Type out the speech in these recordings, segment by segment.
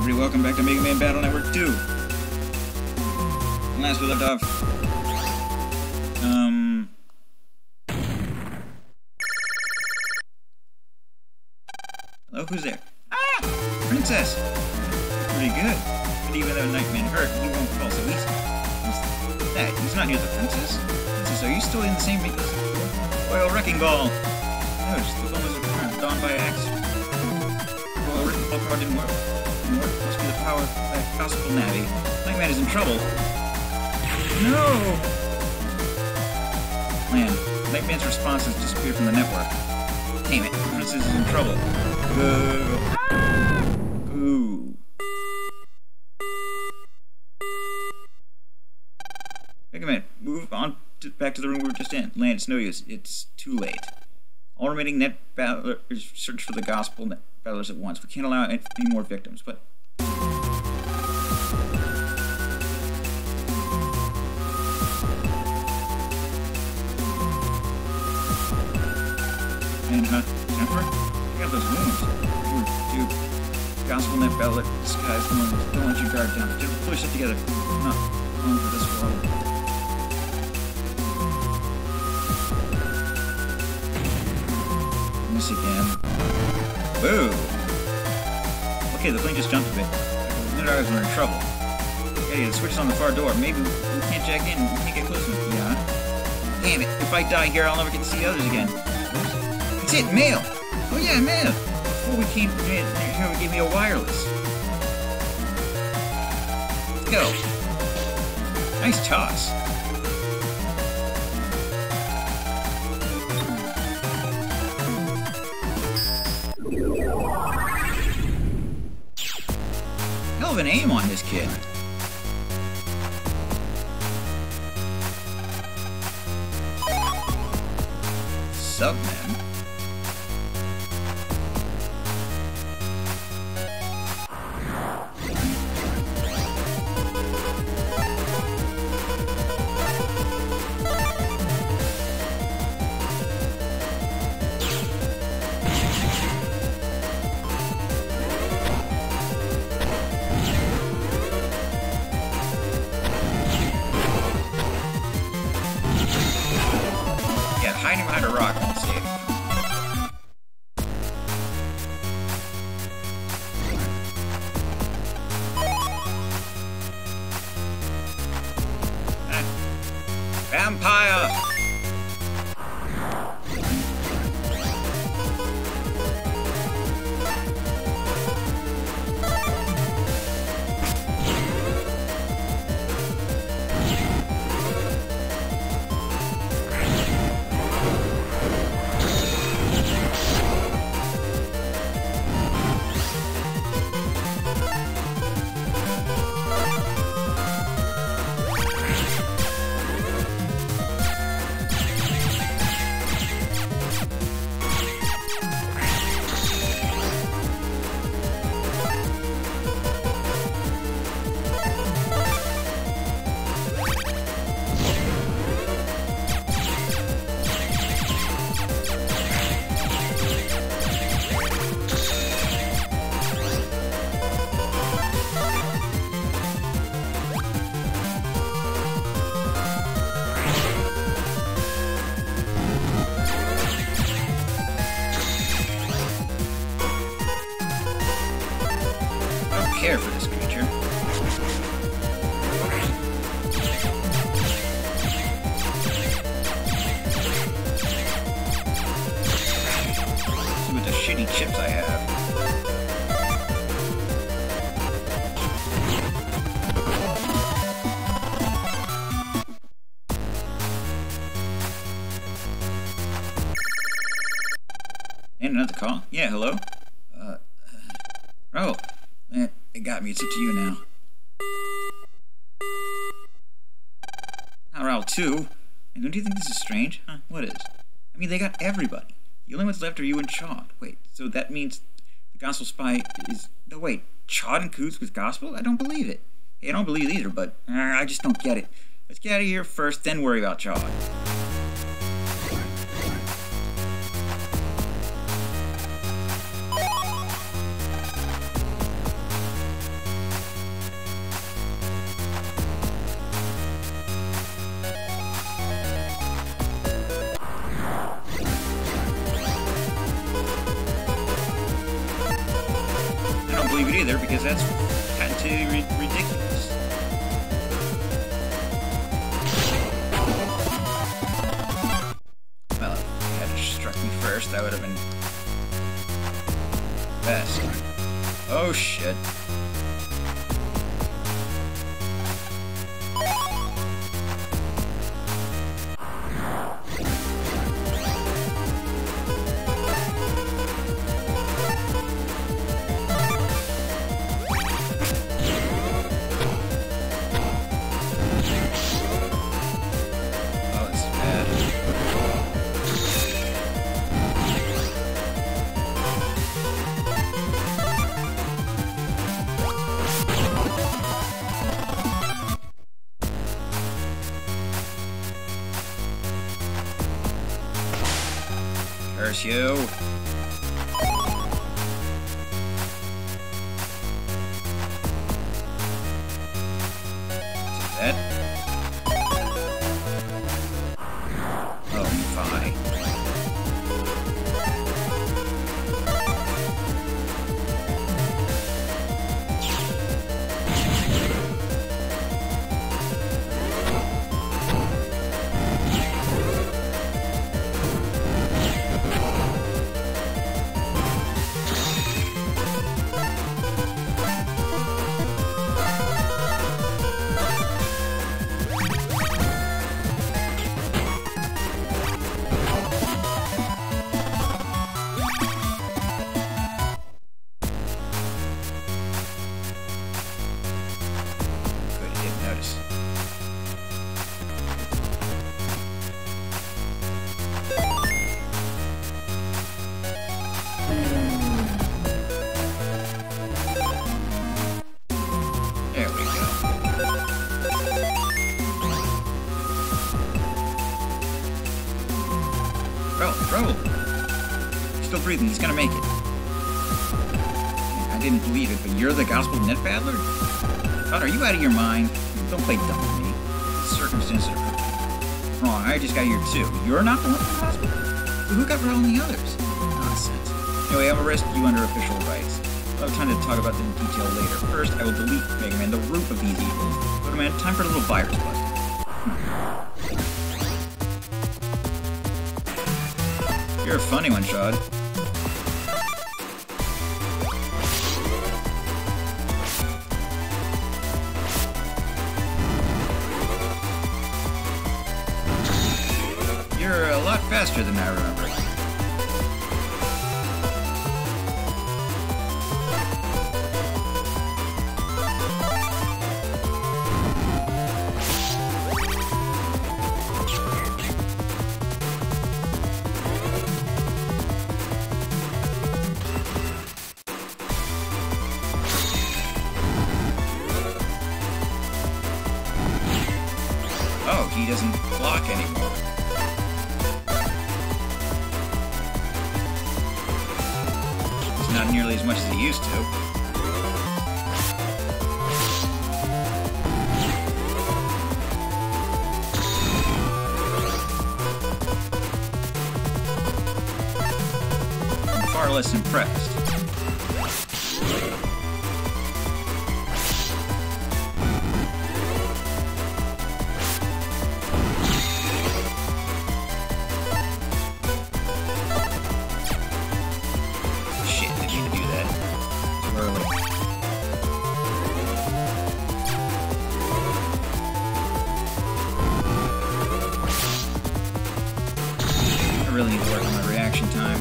everybody, welcome back to Mega Man Battle Network 2. Last we left off. Hello, who's there? Ah! Princess! Pretty good. But even though Nightman hurt, he won't fall so easy. What's that? He's not near the princess. Princess, are you still in the same because Royal Wrecking Ball? Notice, the phone was donned by accident. Royal Wrecking Ball card didn't work. Must be the power of that gospel navvy. Nightman is in trouble. No! Man, Nightman's response has disappeared from the network. Damn it, Princess is in trouble. Ooh. Wait a minute, move on back to the room we were just in. Land, it's no use. It's too late. All remaining net battlers search for the gospel net battlers at once. We can't allow any more victims, but... And, Jennifer? Check out those wounds. Dude, gospel net battler disguised wounds. Don't let your guard down. Just push it together. Not long for this world. Miss again. Whoa! Okay, the plane just jumped a bit. The ours were in trouble. Okay, the switch is on the far door. Maybe we can't jack in. We can't get close enough. Yeah. Damn it! If I die here, I'll never get to see the others again. That's it, mail! Oh yeah, mail! Before we came here, it gave me a wireless. Let's go. Nice toss. Hell of an aim on this kid. Sup, man? Hiding behind a rock and save. Vampire! Care for this creature. See what the shitty chips I have. And another call? Yeah, hello? Oh. It got me. It's up to you now. Not Raul 2. And don't you think this is strange? Huh? What is? I mean, they got everybody. The only ones left are you and Chad. Wait, so that means the Gospel Spy is... No, wait. Chad and Coots with Gospel? I don't believe it. Hey, I don't believe it either, but I just don't get it. Let's get out of here first, then worry about Chad. believe it either, because that's patently ridiculous. Well, if he had struck me first, that would have been best. Oh shit. Curse you. Take that. Oh, fine. Bro, still breathing. He's gonna make it. I didn't believe it, but you're the gospel net battler? God, are you out of your mind? Don't play dumb with me. Circumstances are perfect. Wrong, I just got here too. You're not the one from the hospital? So who got rid of all the others? Nonsense. Anyway, I'll arrest you under official rights. I'll have time to talk about them in detail later. First, I will delete Mega Man, the root of these evils. But man, time for a little virus bust. You're a funny one, Shad. You're a lot faster than I remember. Oh, he doesn't block anymore. It's not nearly as much as he used to. I'm far less impressed. I really need to work on my reaction time.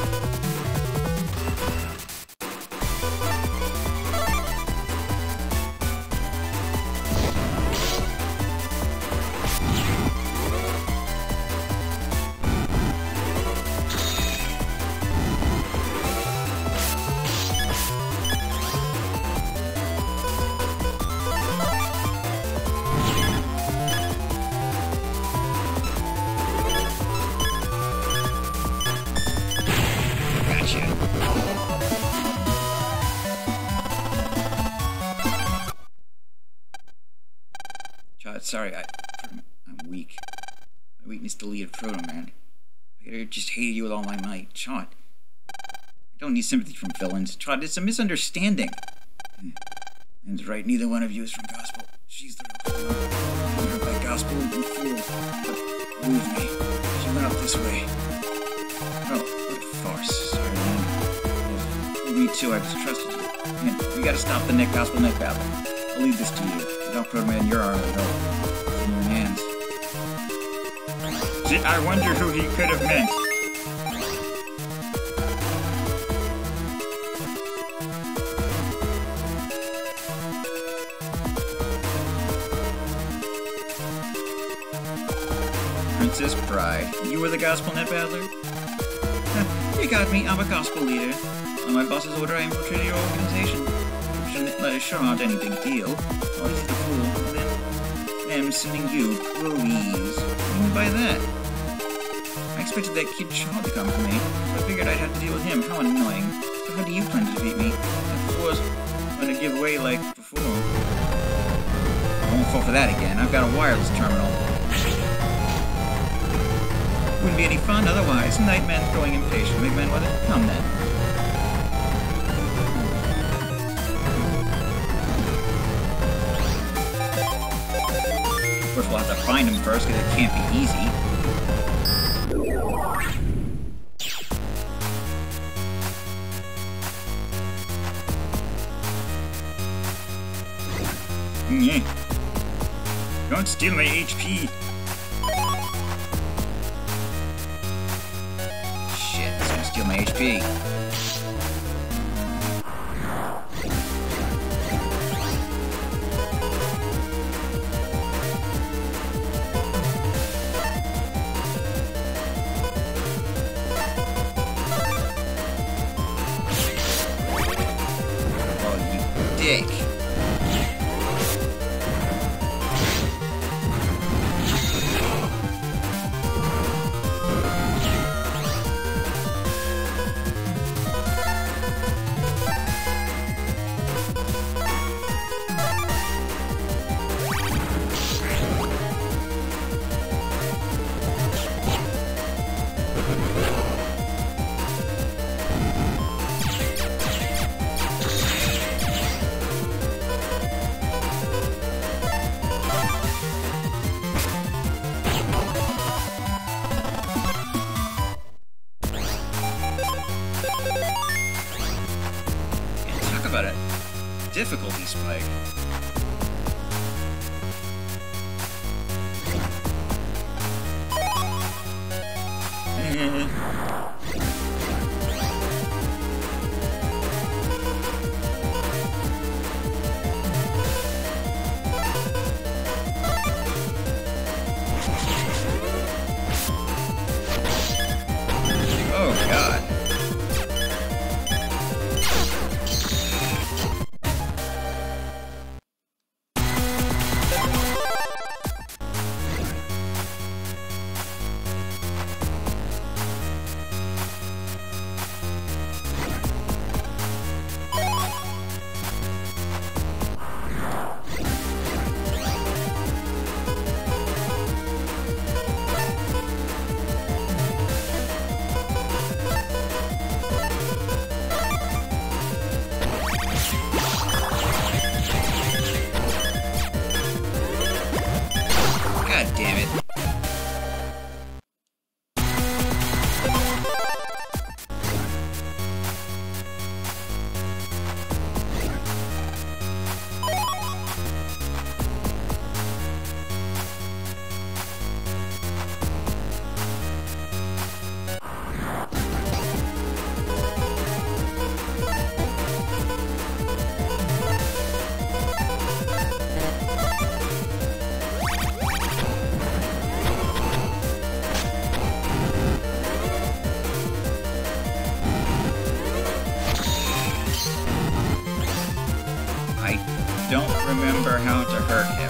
Sorry, I'm weak. My weakness deleted Proto Man. I just hated you with all my might. Sean. I don't need sympathy from villains. Trot, it's a misunderstanding. And right, neither one of you is from Gospel. She's the real one. You're by Gospel and fooled. But believe me, she went up this way. Oh, what a farce. Sorry, man. Me too, I distrusted you. Man, we gotta stop the Gospel Neck battle. I'll leave this to you. Without Proto-Man, your arm will go. It's in your hands. Gee, I wonder who he could have meant. Princess Pride. You were the Gospel Net battler? You got me. I'm a gospel leader. On my boss's order, I infiltrated your organization. That sure aren't any big deal. All easy to fool. And then I'm sending you. Please. What do you mean by that? I expected that kid Shaw to come for me, so I figured I'd have to deal with him. How annoying. So how do you plan to defeat me? That floor's going to give way like before. I won't fall for that again. I've got a wireless terminal. Wouldn't be any fun otherwise. Nightman's growing impatient. Big man, what? Come then. Of course, we'll have to find him first, because it can't be easy. Don't steal my HP. Shit, it's gonna steal my HP. Oh, you dick. About it. Difficulty spike. Oh God. God damn it. I don't remember how to hurt him.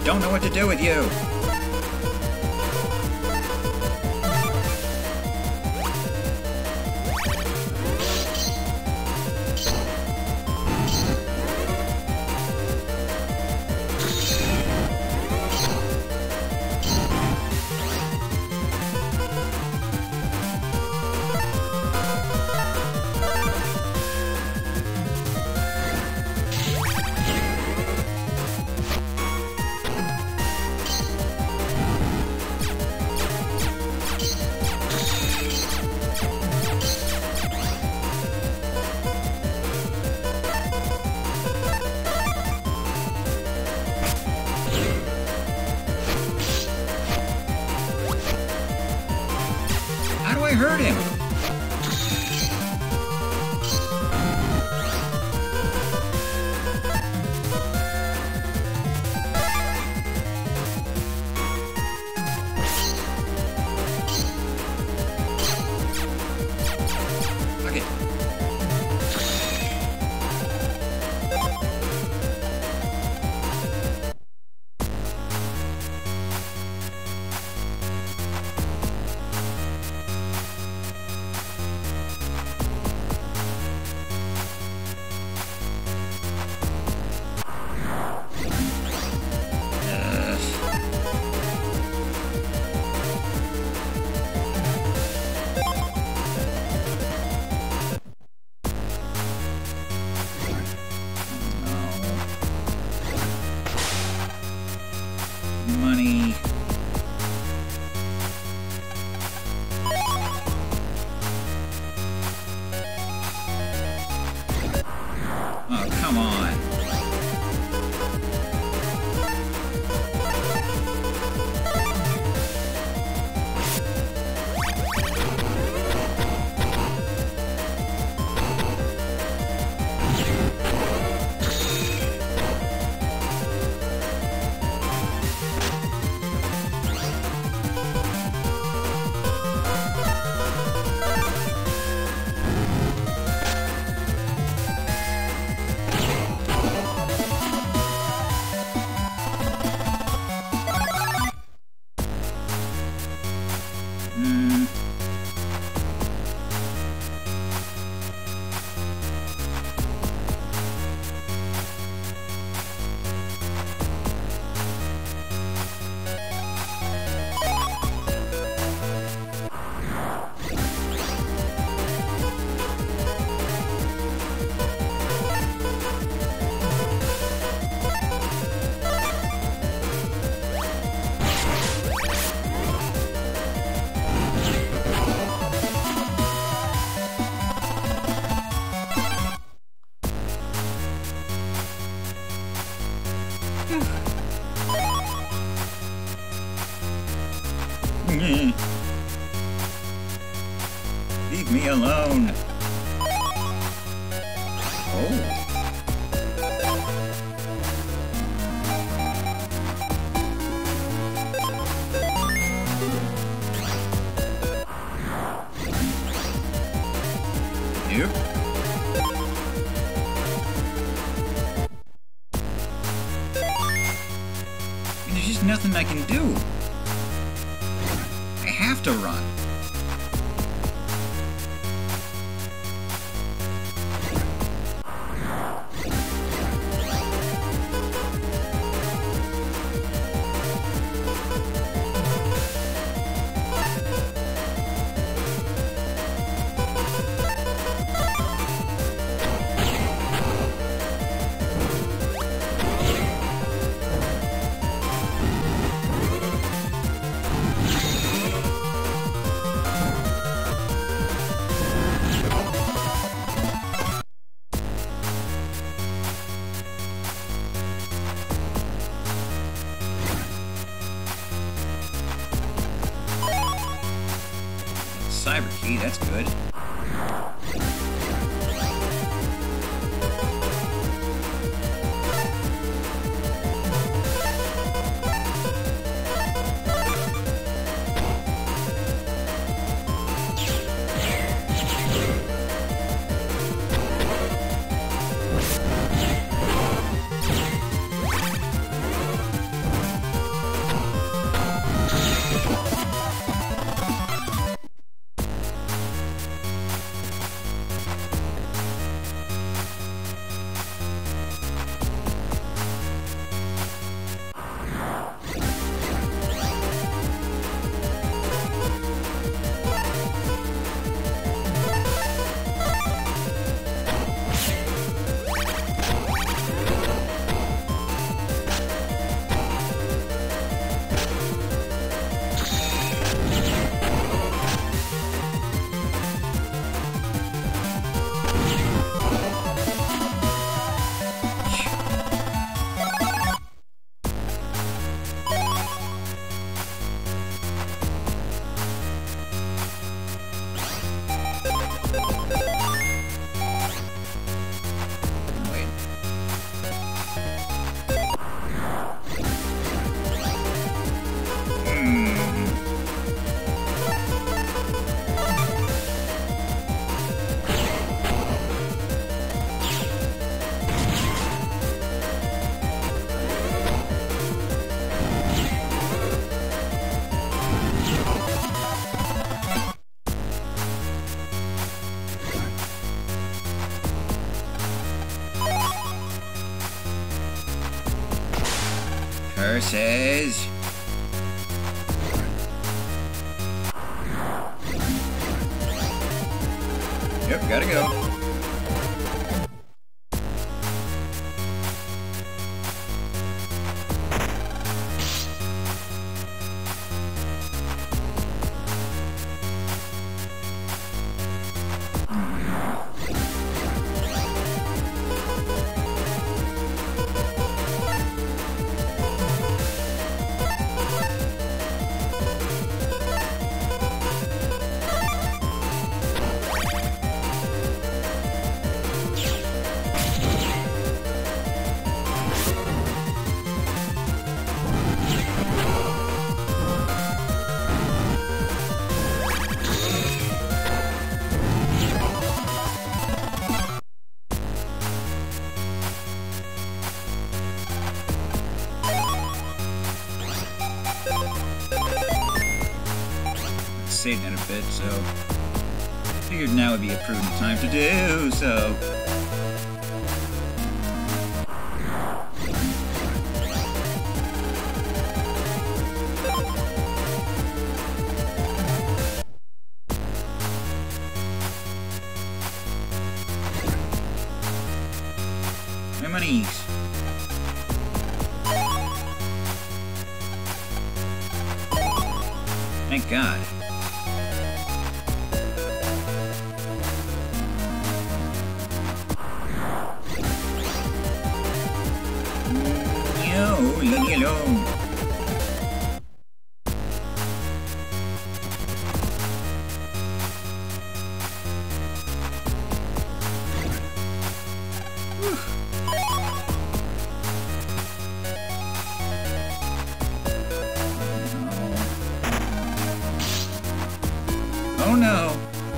don't know what to do with you. I hurt him. Okay. Money. Oh, come on. Leave me alone. Oh. Yep. There's just nothing I can do. I have to run. Cyber key, that's good. versus... Yep, gotta go. Saved that a bit, so figured now would be a prudent time to do so. My monies. Thank God. No, leave me alone. Oh no.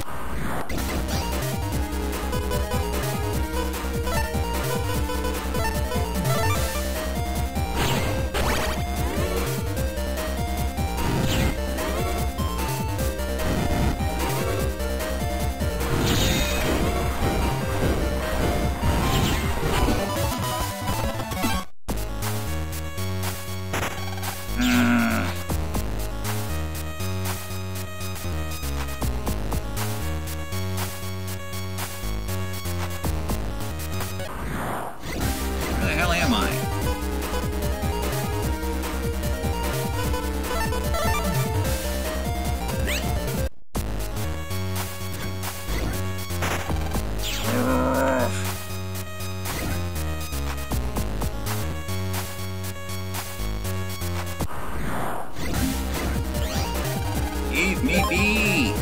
Leave me be!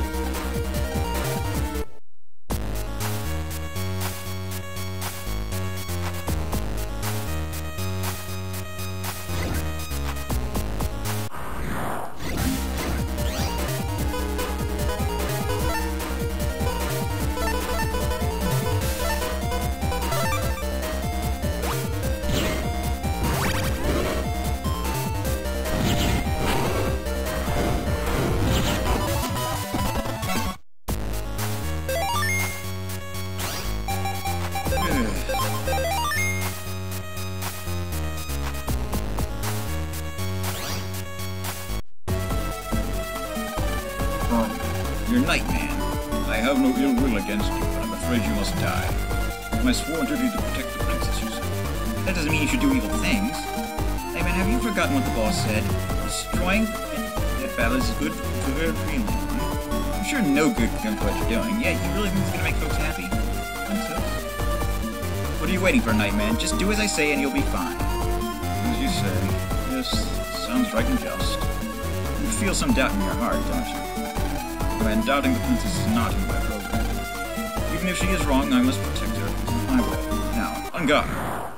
You're Nightman. I have no ill will against you, but I'm afraid you must die. It's my sworn duty to protect the princess, you say. That doesn't mean you should do evil things. Nightman, have you forgotten what the boss said? Destroying that battle is good for her feeling. I'm sure no good can come to what you're doing. Yeah, you really think it's gonna make folks happy? Princess? What are you waiting for, Nightman? Just do as I say and you'll be fine. As you say. Yes, sounds right and just. You feel some doubt in your heart, don't you? And doubting the princess is not in my program. Even if she is wrong, I must protect her. It's my way. Now, on guard.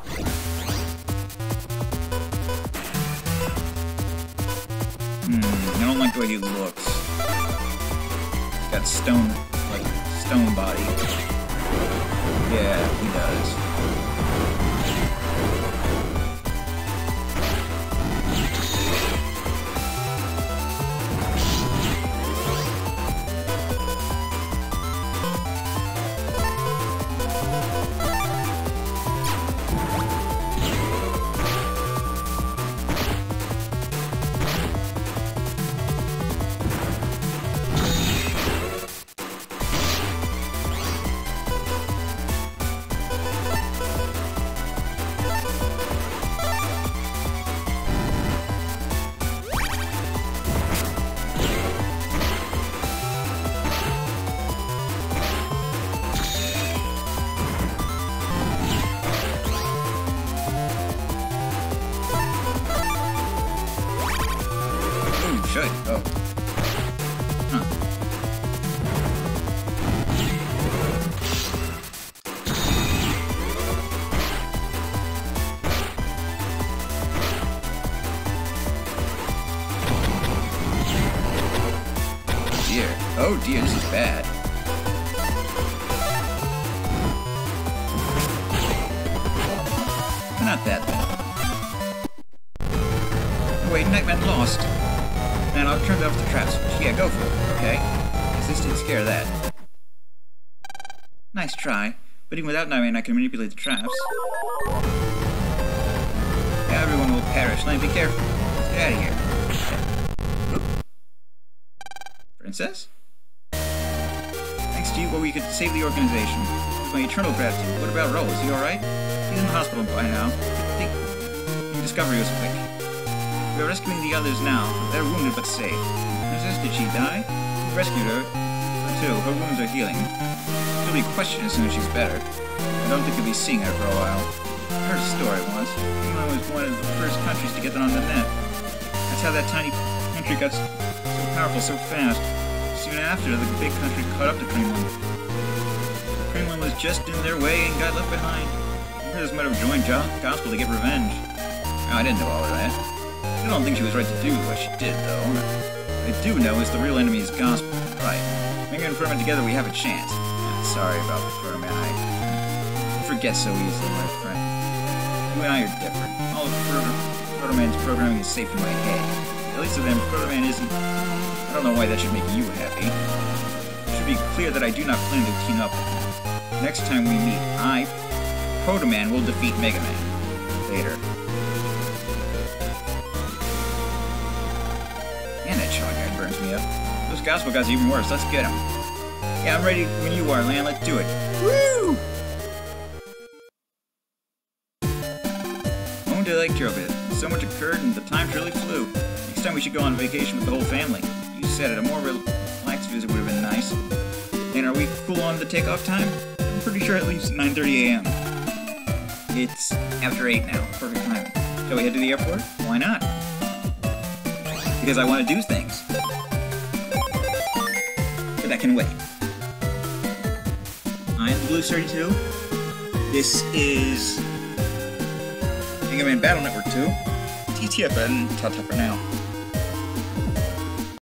I don't like the way he looks. He's got stone body. Yeah, he does. should. Oh. Huh. Oh dear, this is bad. Not that bad. Oh, wait, Nightman lost. And I'll turn off the traps. Yeah, go for it. Okay. Guess this takes care of that. Nice try. But even without Nightman, I can manipulate the traps. Everyone will perish. Now be careful. Let's get out of here. Oop. Princess? Thanks to you, well, we could save the organization. With my eternal gratitude. What about Ro? Is he alright? He's in the hospital by now. I think the discovery was quick. We are rescuing the others now. They're wounded but safe. Princess, did she die? We rescued her. Her too. Her wounds are healing. She'll be questioned as soon as she's better. I don't think you'll be seeing her for a while. I heard a story once. England was one of the first countries to get that on the net. That's how that tiny country got so powerful so fast. Soon after, the big country caught up to Greenland. Greenland was just in their way and got left behind. The princess might have joined Gospel to get revenge. Oh, I didn't know all of that. I don't think she was right to do what she did, though. What I do know is the real enemy is Gospel. Right. Maybe and Furman together we have a chance. Yeah, sorry about Furman. I forget so easily, my friend. You and I are different. All of Proto-Man's programming is safe in my head. At least to them, Proto-Man isn't... I don't know why that should make you happy. It should be clear that I do not plan to team up with him. Next time we meet, I, Proto-Man, will defeat Mega Man. Later. Man, that Shaw guy burns me up. Those Gospel guys are even worse. Let's get them. Yeah, I'm ready when you are, Lan. Let's do it. Woo! Owned a Lake Trophy. So much occurred and the time truly flew. Next time we should go on vacation with the whole family. You said it, a more relaxed visit would have been nice. And are we cool on the takeoff time? I'm pretty sure at least 9:30 a.m. It's after 8 now. Perfect time. Shall we head to the airport? Why not? Because I want to do things. But that can wait. I'm Blue32. This is Mega Man Battle Network 2. TTFN, ta-ta for now.